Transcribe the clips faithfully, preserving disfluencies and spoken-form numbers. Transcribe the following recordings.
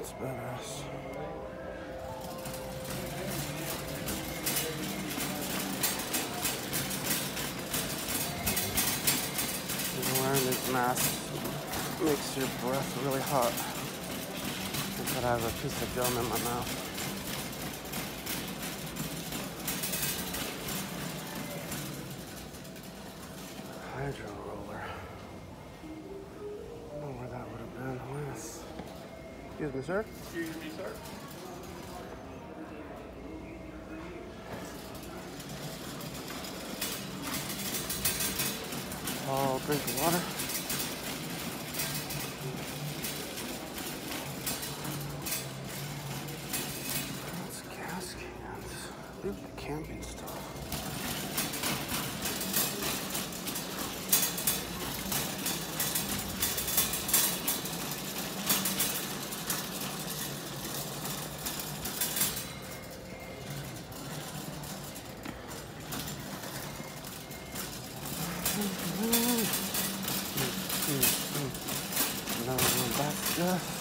That's badass. And wearing this mask makes your breath really hot. But I have a piece of gum in my mouth. Hydro roller. I don't know where that would have been. Yes. Excuse me, sir. Excuse me, sir. I'll drink of water. That's gas cans. Look at the camping stuff. Another one back stuff.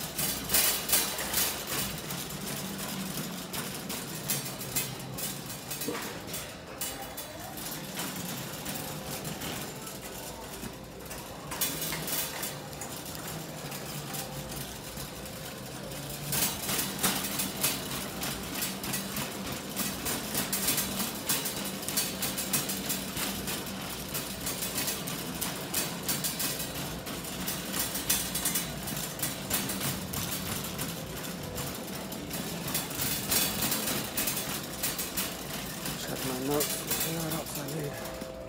My notes, see what else I need.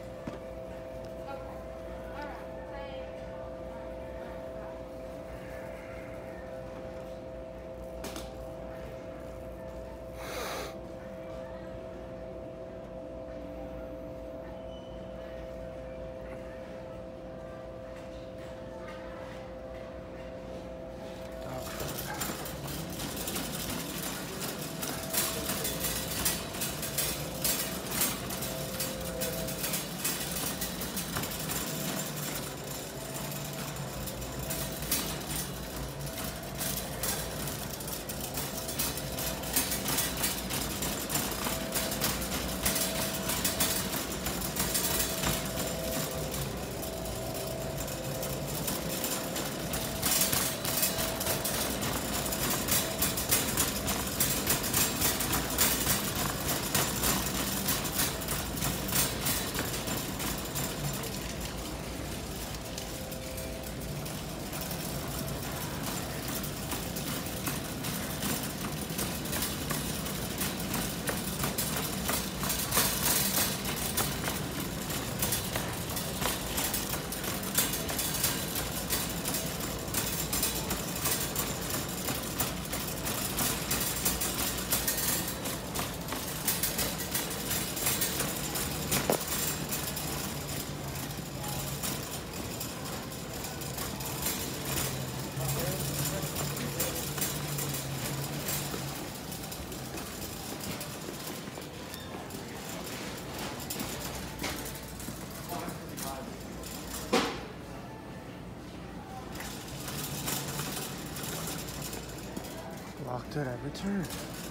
Locked it every turn.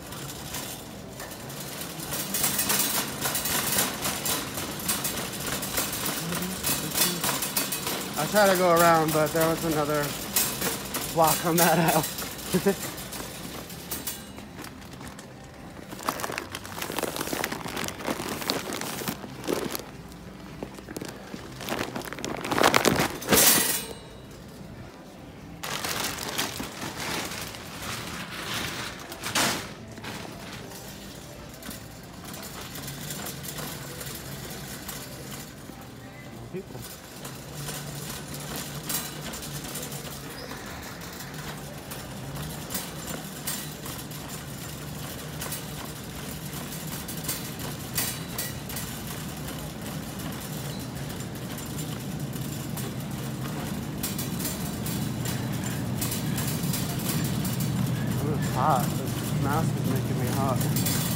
I tried to go around, but there was another block on that aisle. People. It's hot. This mask is making me hot.